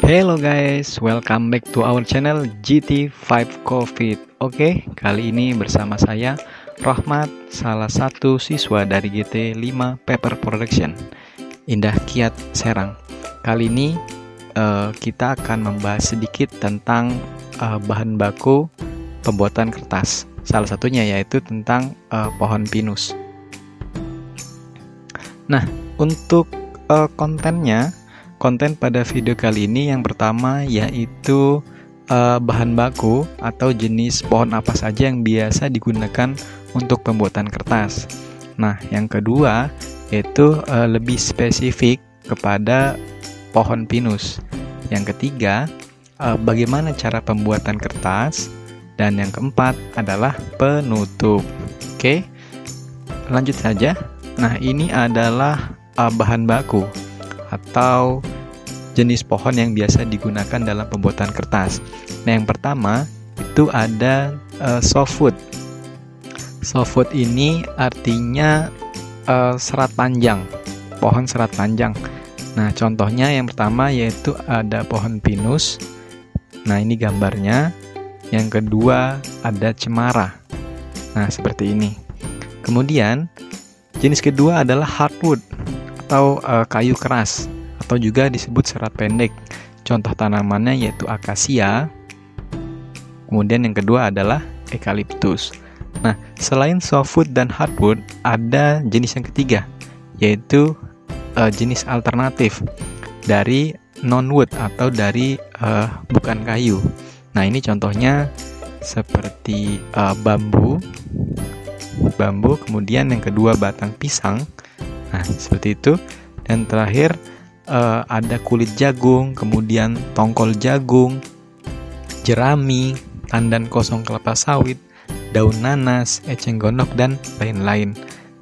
Hello guys, welcome back to our channel GT5 COVID. Oke, kali ini bersama saya Rahmat, salah satu siswa dari GT5 Paper Production Indah Kiat Serang. Kali ini kita akan membahas sedikit tentang bahan baku pembuatan kertas. Salah satunya yaitu tentang pohon pinus. Nah, untuk konten pada video kali ini yang pertama yaitu bahan baku atau jenis pohon apa saja yang biasa digunakan untuk pembuatan kertas. Nah, yang kedua yaitu lebih spesifik kepada pohon pinus. Yang ketiga, bagaimana cara pembuatan kertas. Dan yang keempat adalah penutup. Oke, lanjut saja. Nah, ini adalah bahan baku atau jenis pohon yang biasa digunakan dalam pembuatan kertas. Nah, yang pertama itu ada softwood. Softwood ini artinya serat panjang, pohon serat panjang. Nah, contohnya yang pertama yaitu ada pohon pinus. Nah, ini gambarnya. Yang kedua ada cemara. Nah, seperti ini. Kemudian jenis kedua adalah hardwood atau kayu keras atau juga disebut serat pendek. Contoh tanamannya yaitu akasia. Kemudian yang kedua adalah eucalyptus. Nah, selain softwood dan hardwood, ada jenis yang ketiga yaitu jenis alternatif dari non-wood atau dari bukan kayu. Nah, ini contohnya seperti bambu, kemudian yang kedua batang pisang. Nah, seperti itu. Dan terakhir ada kulit jagung, kemudian tongkol jagung, jerami, tandan kosong kelapa sawit, daun nanas, eceng gondok, dan lain-lain.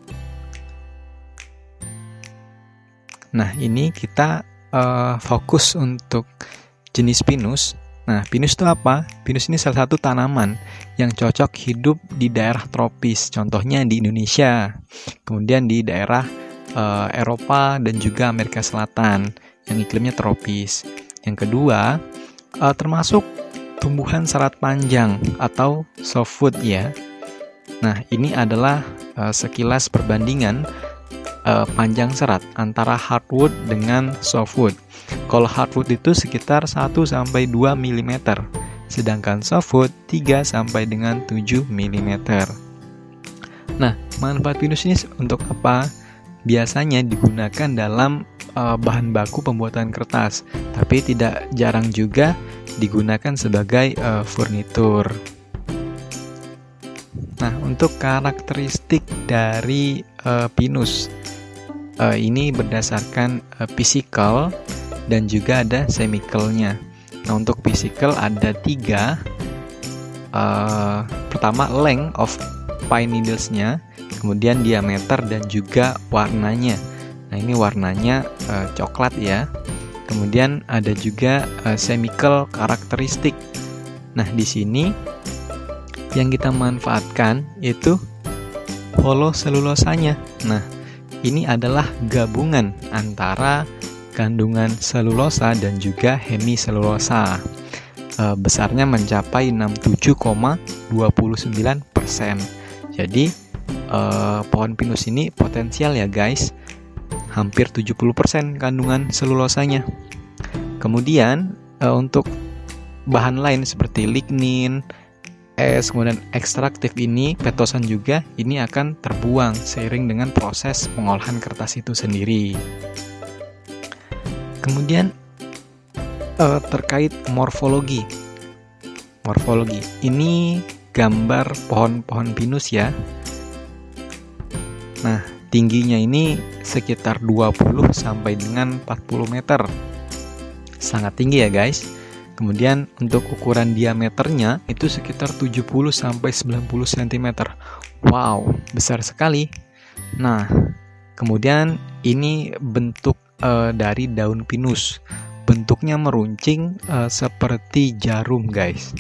Nah, ini kita fokus untuk jenis pinus. Nah, pinus itu apa? Pinus ini salah satu tanaman yang cocok hidup di daerah tropis, contohnya di Indonesia, kemudian di daerah Eropa dan juga Amerika Selatan yang iklimnya tropis. Yang kedua, termasuk tumbuhan serat panjang atau softwood ya. Nah, ini adalah sekilas perbandingan panjang serat antara hardwood dengan softwood. Kalau hardwood itu sekitar 1-2 mm, sedangkan softwood 3-7 mm. Nah, manfaat pinus ini untuk apa? Biasanya digunakan dalam bahan baku pembuatan kertas, tapi tidak jarang juga digunakan sebagai furnitur. Nah, untuk karakteristik dari pinus, ini berdasarkan physical dan juga ada chemicalnya. Nah, untuk physical ada 3. Pertama, length of pine needles-nya, kemudian diameter dan juga warnanya. Nah, ini warnanya coklat ya. Kemudian ada juga chemical karakteristik. Nah, di sini yang kita manfaatkan yaitu holoselulosanya. Nah, ini adalah gabungan antara kandungan selulosa dan juga hemiselulosa. Besarnya mencapai 67,29%. Jadi pohon pinus ini potensial ya guys, hampir 70% kandungan selulosanya. Kemudian untuk bahan lain seperti lignin, es, kemudian ekstraktif ini, petosan juga, ini akan terbuang seiring dengan proses pengolahan kertas itu sendiri. Kemudian terkait morfologi, ini gambar pohon-pohon pinus ya. Nah, tingginya ini sekitar 20 sampai dengan 40 meter. Sangat tinggi ya guys. Kemudian untuk ukuran diameternya itu sekitar 70 sampai 90 cm. Wow, besar sekali. Nah, kemudian ini bentuk dari daun pinus. Bentuknya meruncing seperti jarum guys.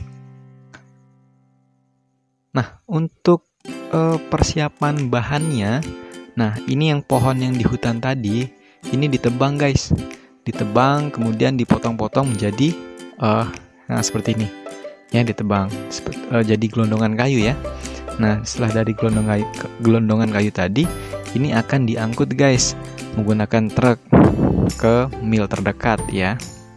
Nah, untuk persiapan bahannya, nah ini yang pohon yang di hutan tadi, ini ditebang guys. ditebang, kemudian dipotong-potong menjadi nah seperti ini ya, ditebang jadi gelondongan kayu ya. Nah setelah dari gelondongan kayu tadi, ini akan diangkut guys menggunakan truk ke mill terdekat ya.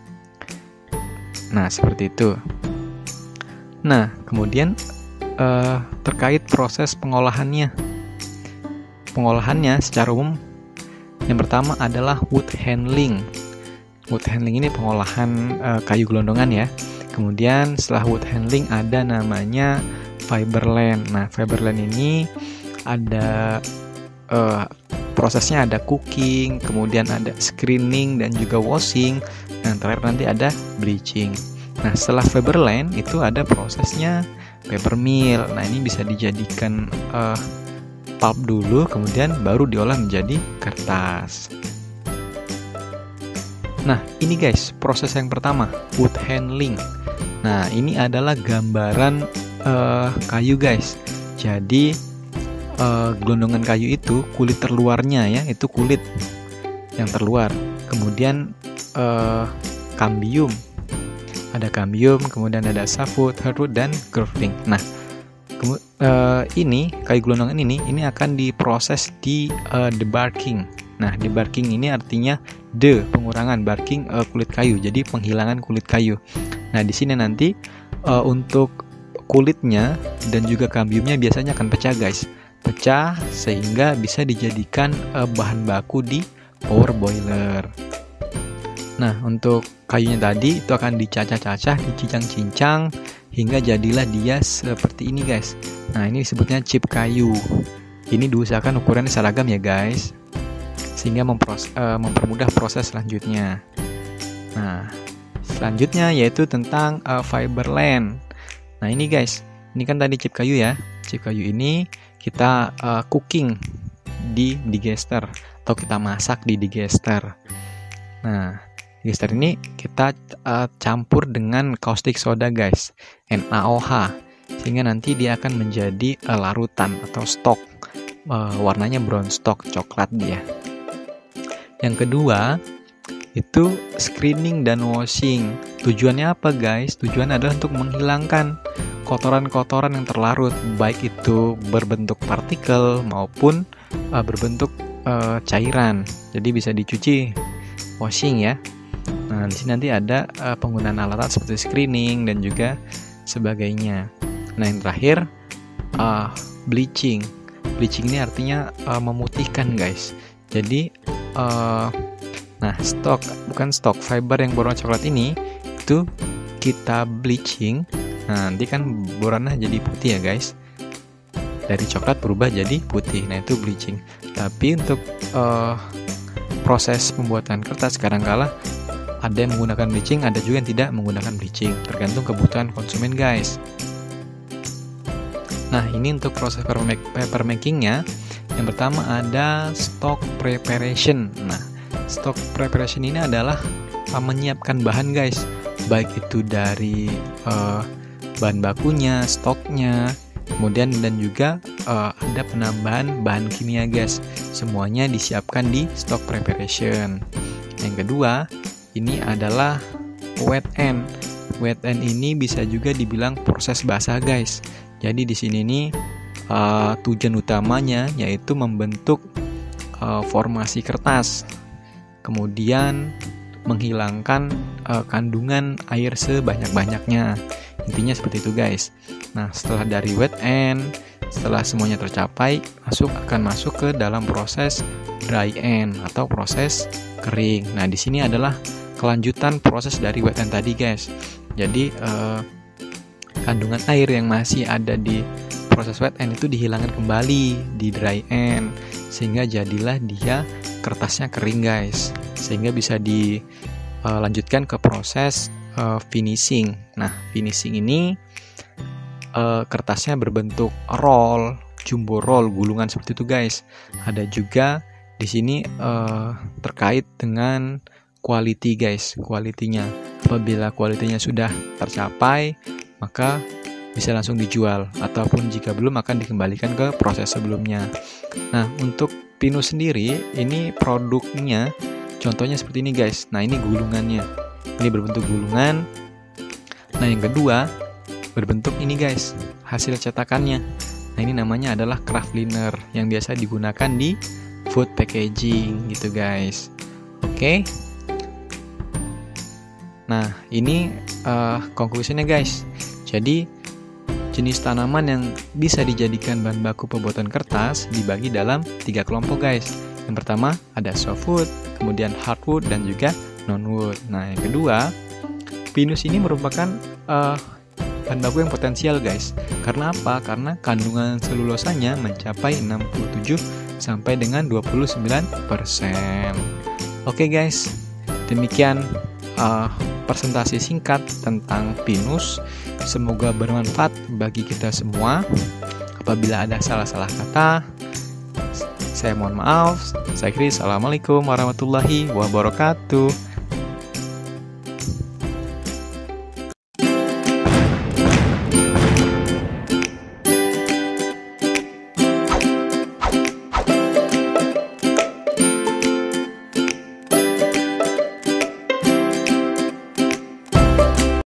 Nah seperti itu. Nah kemudian terkait proses pengolahannya secara umum, yang pertama adalah wood handling. Wood handling ini pengolahan kayu gelondongan ya. Kemudian setelah wood handling ada namanya fiberland. Nah fiberland ini ada prosesnya, ada cooking, kemudian ada screening dan juga washing, dan terakhir nanti ada bleaching. Nah setelah fiberland itu ada prosesnya paper mill. Nah ini bisa dijadikan pulp dulu, kemudian baru diolah menjadi kertas. Nah ini guys proses yang pertama, wood handling. Nah ini adalah gambaran kayu guys. Jadi gelondongan kayu itu kulit terluarnya ya, itu kulit yang terluar. Kemudian cambium, ada cambium, kemudian ada softwood, hardwood, dan curving. Nah ini kayu gelondongan ini akan diproses di debarking. Nah debarking ini artinya pengurangan, barking kulit kayu, jadi penghilangan kulit kayu. Nah di sini nanti untuk kulitnya dan juga cambiumnya biasanya akan pecah guys, pecah sehingga bisa dijadikan bahan baku di power boiler. Nah untuk kayunya tadi itu akan dicacah-cacah, dicincang-cincang hingga jadilah dia seperti ini guys. Nah ini disebutnya chip kayu. Ini diusahakan ukurannya seragam ya guys, sehingga mempermudah proses selanjutnya. Nah selanjutnya yaitu tentang fiberland. Nah ini guys, ini kan tadi chip kayu ya. Chip kayu ini kita cooking di digester atau kita masak di digester. Nah digester ini kita campur dengan caustic soda guys, NaOH, sehingga nanti dia akan menjadi larutan atau stok, warnanya brown stock, coklat dia. Yang kedua itu screening dan washing. Tujuannya apa guys? Tujuan adalah untuk menghilangkan kotoran-kotoran yang terlarut, baik itu berbentuk partikel maupun berbentuk cairan. Jadi bisa dicuci, washing ya. Nah, di sini nanti ada penggunaan alat seperti screening dan juga sebagainya. Nah, yang terakhir bleaching. Bleaching ini artinya memutihkan guys. Jadi stok fiber yang berwarna coklat ini itu kita bleaching. Nah, nanti kan berwarna jadi putih ya guys. Dari coklat berubah jadi putih. Nah, itu bleaching. Tapi untuk proses pembuatan kertas kadang-kala ada yang menggunakan bleaching, ada juga yang tidak menggunakan bleaching, tergantung kebutuhan konsumen guys. Nah ini untuk proses paper makingnya. Yang pertama ada stock preparation. Nah stock preparation ini adalah menyiapkan bahan guys, baik itu dari bahan bakunya, stoknya, kemudian dan juga ada penambahan bahan kimia guys. Semuanya disiapkan di stock preparation. Yang kedua ini adalah wet end. Wet end ini bisa juga dibilang proses basah guys. Jadi di sini nih tujuan utamanya yaitu membentuk formasi kertas, kemudian menghilangkan kandungan air sebanyak-banyaknya. Intinya seperti itu guys. Nah setelah dari wet end, setelah semuanya tercapai, akan masuk ke dalam proses dry end atau proses kering. Nah di sini adalah kelanjutan proses dari wet end tadi guys. Jadi kandungan air yang masih ada di proses wet end itu dihilangkan kembali di dry end, sehingga jadilah dia kertasnya kering guys, sehingga bisa dilanjutkan ke proses finishing. Nah finishing ini kertasnya berbentuk roll, jumbo roll, gulungan seperti itu guys. Ada juga di sini terkait dengan quality guys, quality-nya. Apabila quality-nya sudah tercapai, maka bisa langsung dijual, ataupun jika belum akan dikembalikan ke proses sebelumnya. Nah, untuk pinus sendiri, ini produknya Contohnya seperti ini guys. Nah, ini gulungannya. Ini berbentuk gulungan. Nah, yang kedua berbentuk ini guys, hasil cetakannya. Nah, ini namanya adalah craft liner yang biasa digunakan di food packaging gitu guys. Oke. Nah, ini konklusinya guys. Jadi jenis tanaman yang bisa dijadikan bahan baku pembuatan kertas dibagi dalam 3 kelompok guys. Yang pertama ada softwood, kemudian hardwood, dan juga nonwood. Nah, yang kedua, pinus ini merupakan bahan baku yang potensial guys. Karena apa? Karena kandungan selulosanya mencapai 67 sampai dengan 29%. Oke guys, demikian presentasi singkat tentang pinus. Semoga bermanfaat bagi kita semua. Apabila ada salah-salah kata, saya mohon maaf. Saya Chris. Assalamualaikum warahmatullahi wabarakatuh.